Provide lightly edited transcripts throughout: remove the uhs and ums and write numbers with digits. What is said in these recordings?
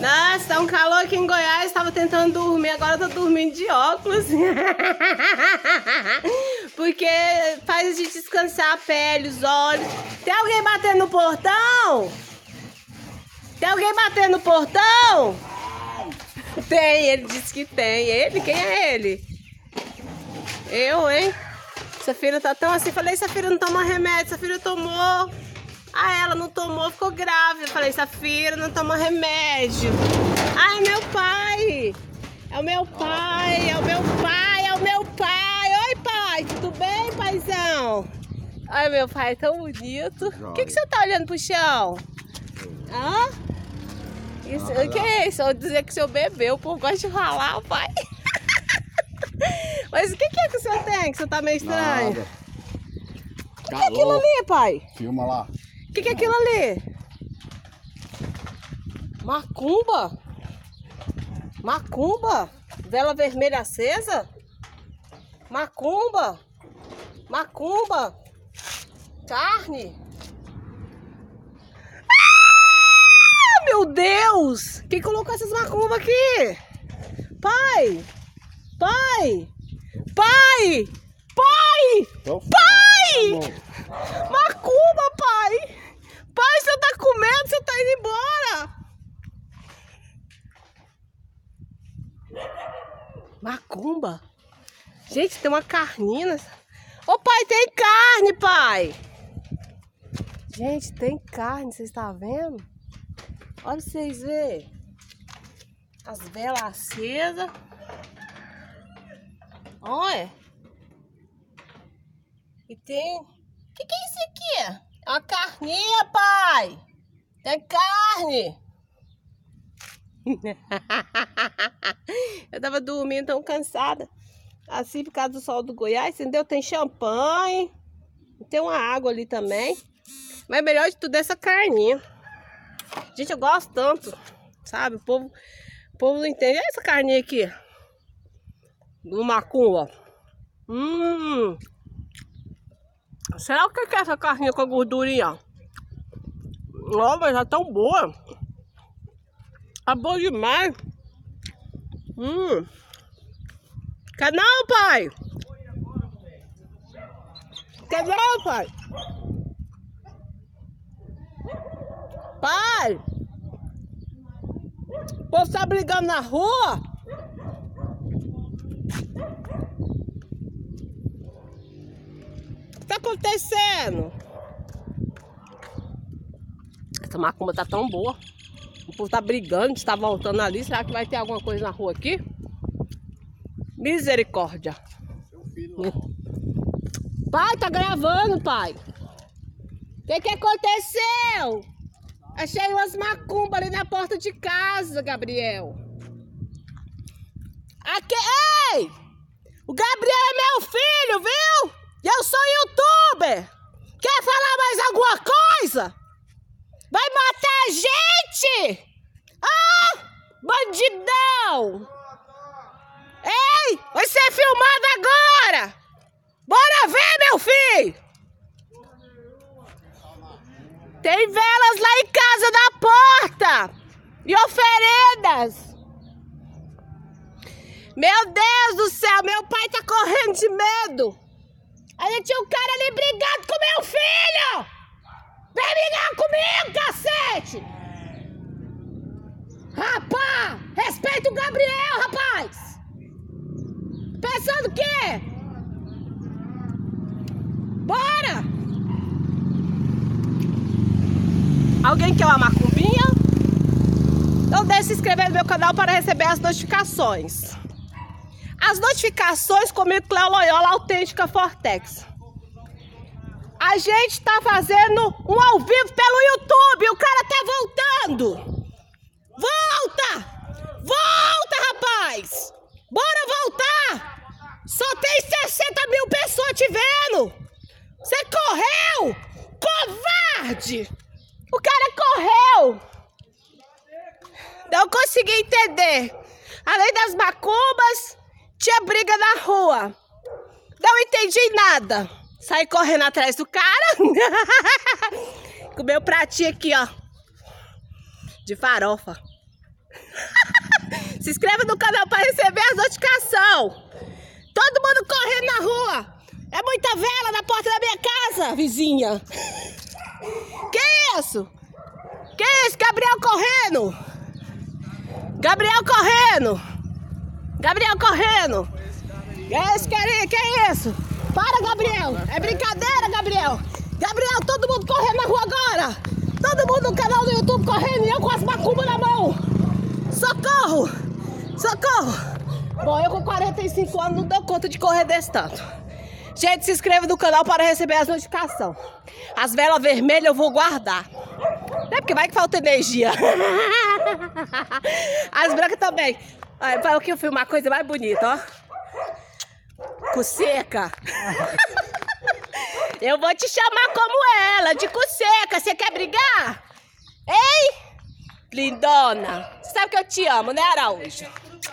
Nossa, tá um calor aqui em Goiás, tava tentando dormir, agora eu tô dormindo de óculos. Porque faz a gente descansar a pele, os olhos. Tem alguém batendo no portão? Tem alguém batendo no portão? Tem, ele disse que tem. Ele? Quem é ele? Eu, hein? Safira tá tão assim, falei, Safira não toma remédio, Safira tomou. Ah, ela não tomou, ficou grávida. Falei, Safira não toma remédio. Ah, é meu pai. É o meu pai, é o meu pai, é o meu pai. Oi, pai, tudo bem, paizão? Ai, meu pai é tão bonito. O que você tá olhando pro chão? Hã? Isso, o que é isso? Eu vou dizer que o senhor bebeu, o povo gosta de ralar, pai. Mas o que é que o senhor tem? Que o senhor tá meio estranho? Nada. O que é aquilo ali, pai? Filma lá. O que é aquilo ali? Macumba? Macumba? Vela vermelha acesa? Macumba? Macumba? Carne? Ah, meu Deus! Quem colocou essas macumbas aqui? Pai! Pai! Pai! Pai! Pai! Macumba, pai! Pai, você tá com medo? Você tá indo embora? Macumba? Gente, tem uma carninha. Ô, pai, tem carne, pai! Gente, tem carne, vocês estão vendo? Olha pra vocês verem. As velas acesas. Olha. E tem... O que é isso aqui? É uma carninha, pai! Tem carne! Eu tava dormindo tão cansada. Assim, por causa do sol do Goiás, entendeu? Tem champanhe. Tem uma água ali também. Mas melhor de tudo é essa carninha. Gente, eu gosto tanto. Sabe? O povo não entende. Olha essa carninha aqui. Do macumba. Será o que é essa carninha com a gordurinha? Ó, mas já tão boa. Tá boa demais. Quer não, pai? Quer não, pai? Pai! O povo tá brigando na rua? O que tá acontecendo? Essa macumba tá tão boa. O povo tá brigando, está voltando ali. Será que vai ter alguma coisa na rua aqui? Misericórdia. Pai, tá gravando, pai. O que aconteceu? Achei umas macumbas ali na porta de casa, Gabriel. Aqui, ei! O Gabriel é meu filho, viu? E eu sou youtuber. Quer falar mais alguma coisa? Vai matar a gente? Ah! Bandidão! Ei! Vai ser filmado agora! Bora ver, meu filho! Tem velas lá em casa da porta! E oferendas! Meu Deus do céu! Meu pai tá correndo de medo! Aí tinha um cara ali brigado com meu filho! Vem brigar comigo, cacete! Rapaz! Respeita o Gabriel, rapaz! Pensando o quê? Bora! Alguém quer uma macumbinha? Então deixe se inscrever no meu canal para receber as notificações. As notificações comigo, Cléo Loyola, Autêntica Fortex. A gente tá fazendo um ao vivo pelo YouTube. O cara tá voltando. Volta! Volta, rapaz! Bora voltar! Só tem 60 mil pessoas te vendo! Você correu! Covarde! O cara correu! Não consegui entender. Além das macumbas, tinha briga na rua. Não entendi nada. Saí correndo atrás do cara. Com meu pratinho aqui, ó. De farofa. Se inscreva no canal para receber as notificações. Todo mundo correndo na rua. É muita vela na porta da minha casa, vizinha. Que isso? Que isso? Gabriel correndo. Gabriel correndo. Gabriel correndo. Que é isso? Para, Gabriel. É brincadeira, Gabriel. Gabriel, todo mundo correndo na rua agora. Todo mundo no canal do YouTube correndo e eu com as macumbas na mão. Socorro. Socorro. Bom, eu com 45 anos não dou conta de correr desse tanto. Gente, se inscreva no canal para receber as notificações. As velas vermelhas eu vou guardar. É porque vai que falta energia. As brancas também. Olha, para que eu filmar coisa mais bonita, ó. Cuseca. Eu vou te chamar como ela, de Cuseca. Você quer brigar? Ei? Lindona. Você sabe que eu te amo, né, Araújo?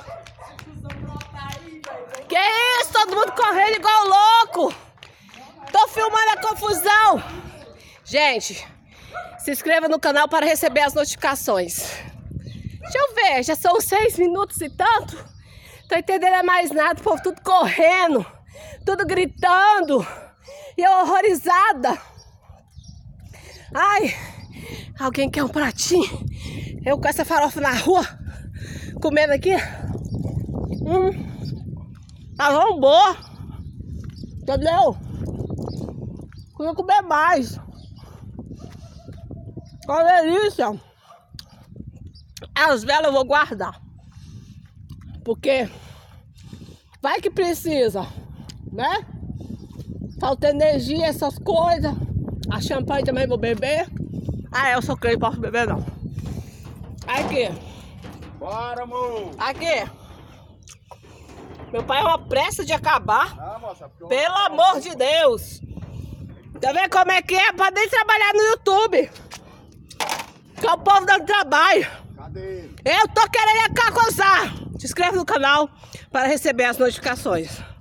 Que isso? Todo mundo correndo igual louco. Tô filmando a confusão. Gente, se inscreva no canal para receber as notificações. Deixa eu ver, já são 6 minutos e tanto. Tô entendendo é mais nada, o povo tudo correndo, tudo gritando. E eu horrorizada. Ai, alguém quer um pratinho? Eu com essa farofa na rua, comendo aqui. Tá bom, boa. Entendeu? Queria comer mais. Olha delícia. As velas eu vou guardar. Porque vai que precisa, né? Falta energia, essas coisas. A champanhe também vou beber. Ah, eu sou crente, posso beber não. Aqui. Bora, amor. Aqui. Meu pai é uma pressa de acabar. Ah, moça, pelo amor de Deus. Tá vendo como é que é? Pode nem trabalhar no YouTube. Que é o povo dando trabalho. Cadê? Eu tô querendo acusar. Se inscreve no canal para receber as notificações.